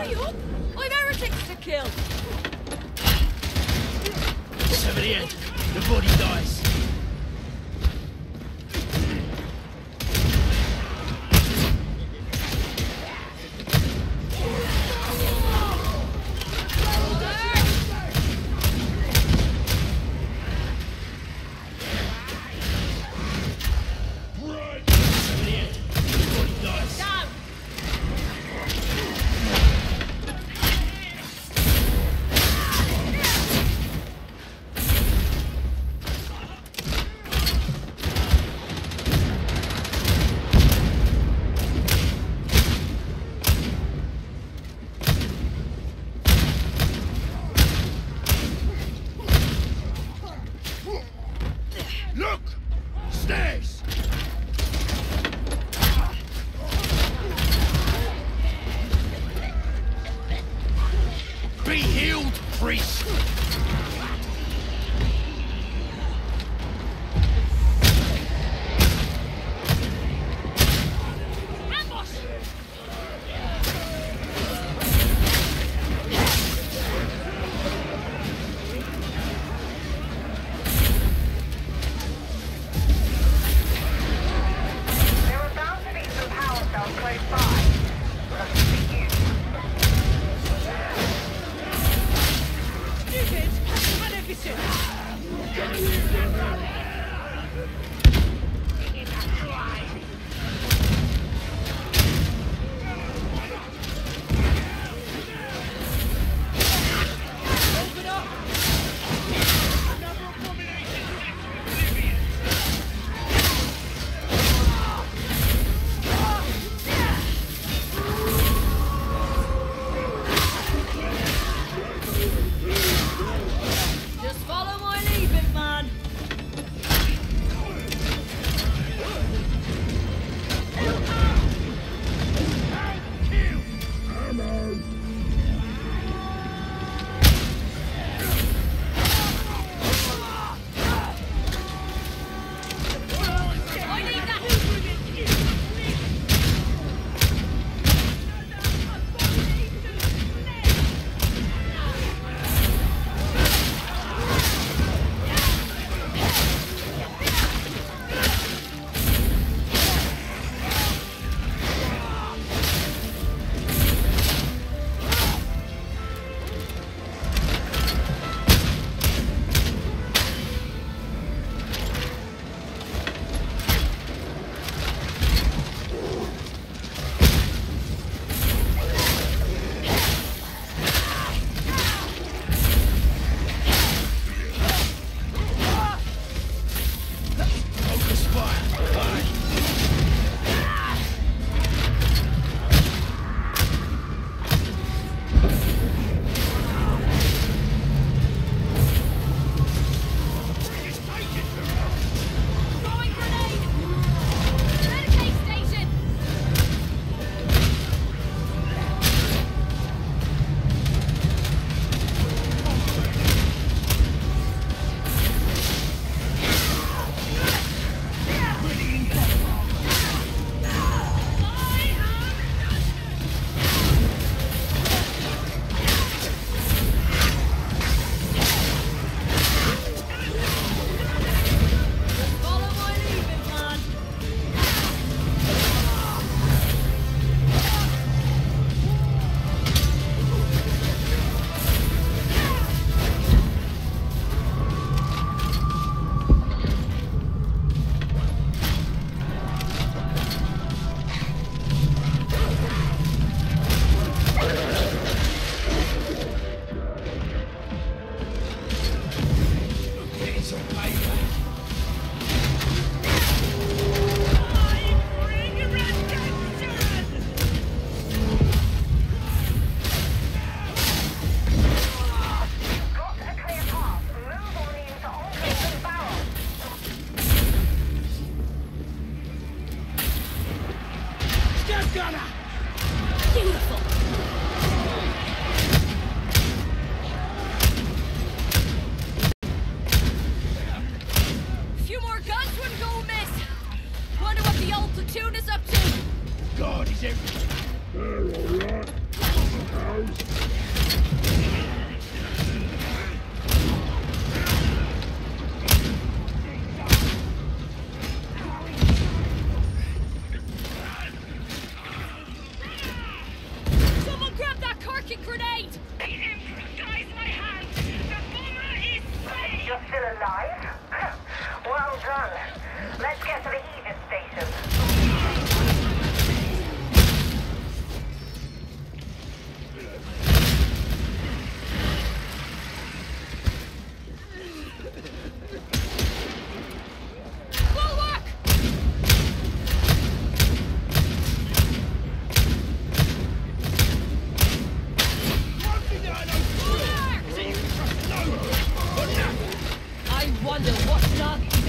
Hurry up! I've heretics to kill! Sever the head. The body dies. Look! Stairs! Be healed, priest!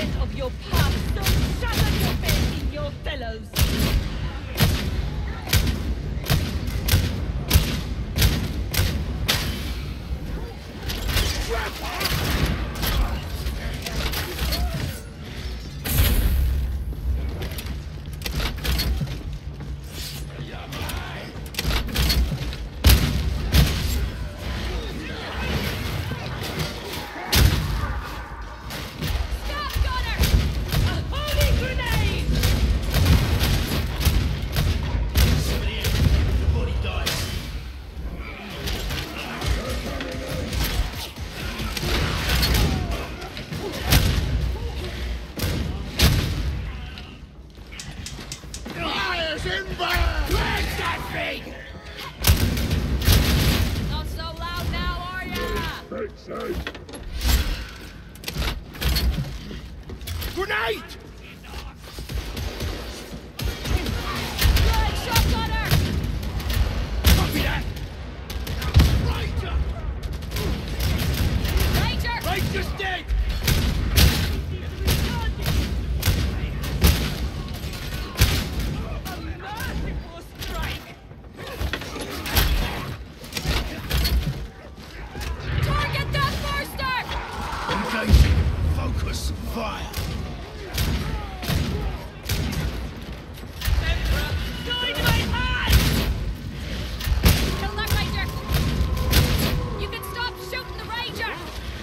remnant of your past don't shatter your faith in your fellows. Not so loud now, are ya? Grenade! Good, shotgunner! Copy that! Ranger! Ranger! Ranger's dead! A merciful strike! Target that burster! Engaging. Focus. Fire. Dynamite hand! Kill that ranger! You can stop shooting the ranger!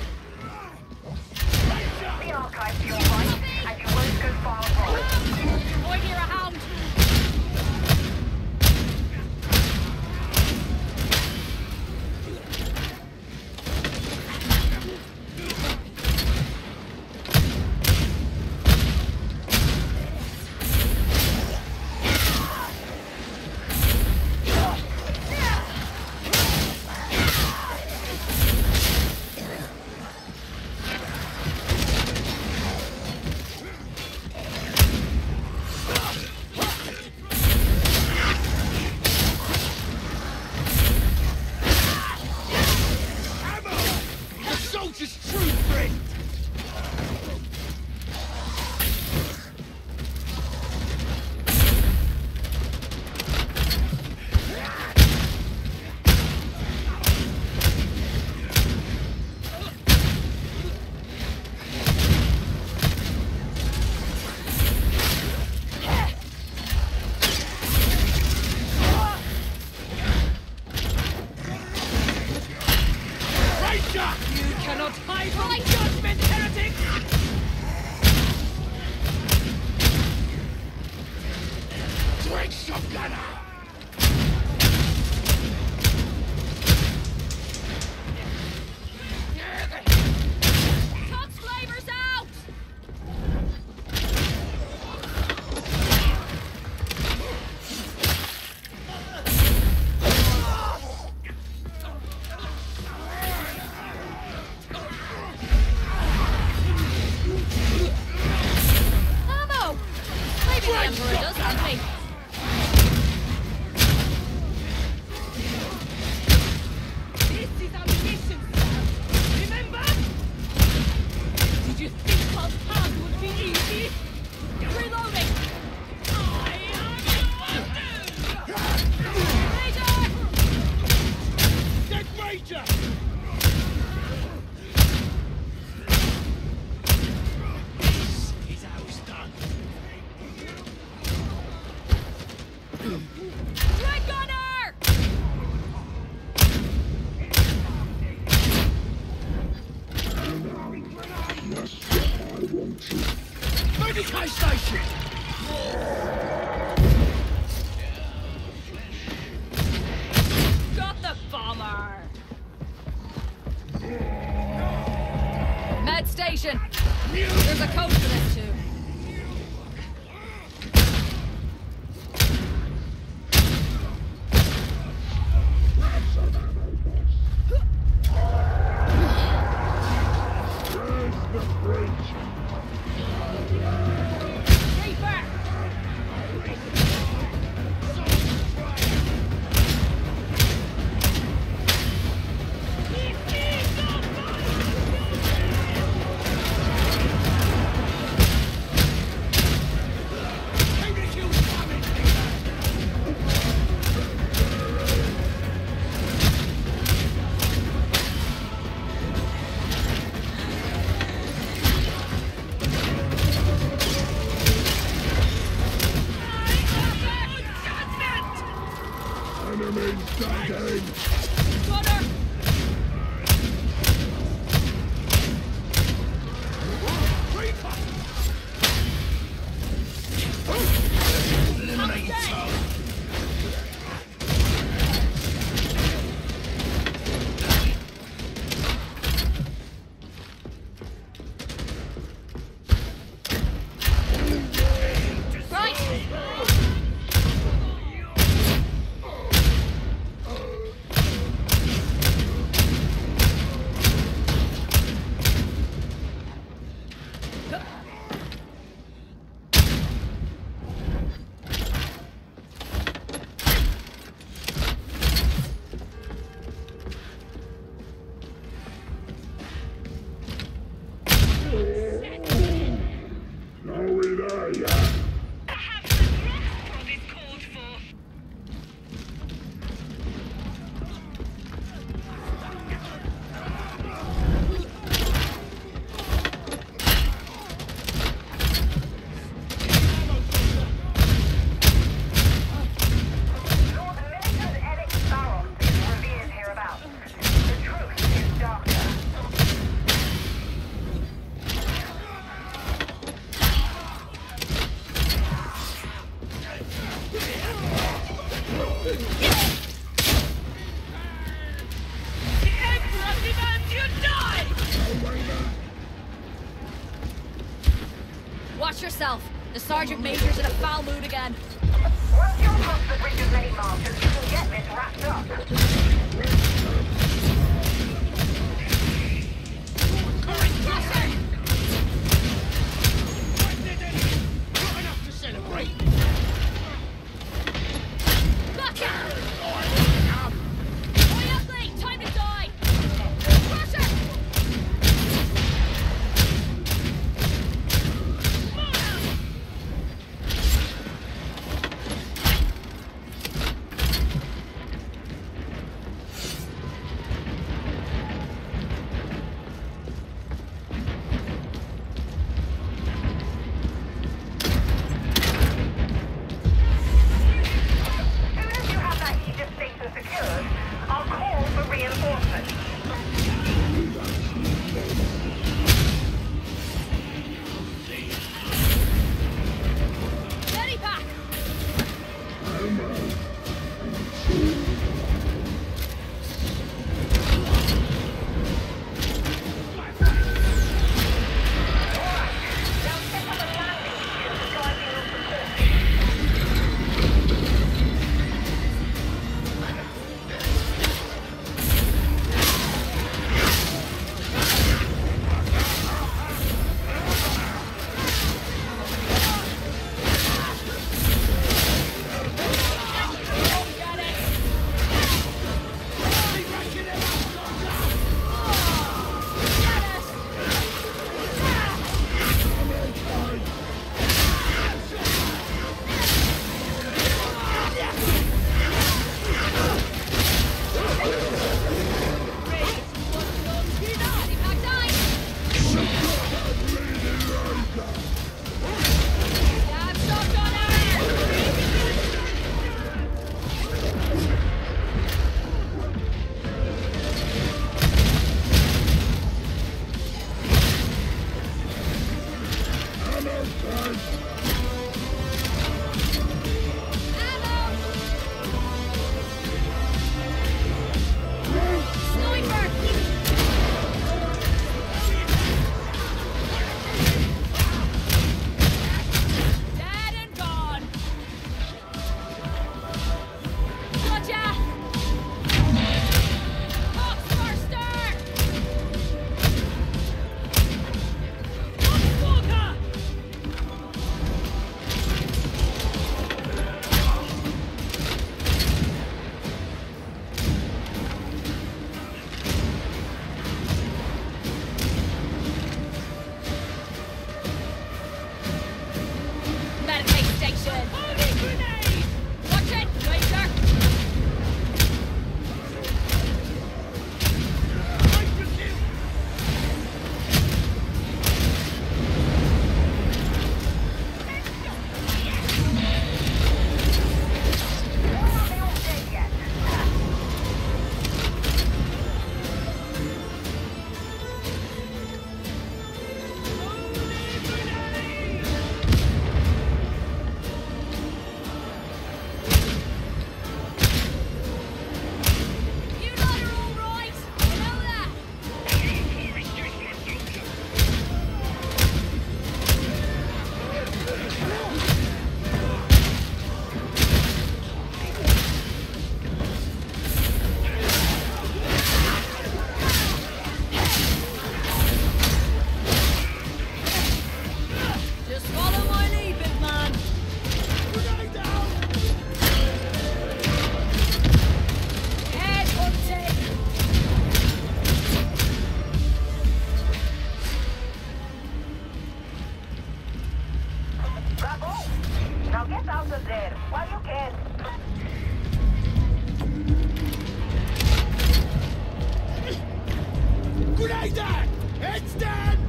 The archive to your right, and you won't go far wrong. Boy, near a hound! The soldier's true friend! Ranger! You cannot hide my judgment, heretic! Drink shotgunner! Cox flavors out! Ammo! Maybe the Emperor does have me. This is our mission, sir. Remember? Did you think our path would be easy? Reloading! I am the one! Ranger! Dead Ranger! This is how it's done. Dread Gunner! Medicaid station! Got the bomber! Med station! There's a code for this too. Reaper! Brace yourself. The Sergeant Major's in a foul mood again. Once you're across the bridge of many markers, you can get this wrapped up. Not enough to celebrate. Back it! Hurry up, Lee! Time to die! Crush it!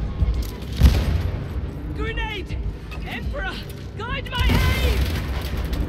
Grenade! Emperor, guide my aim!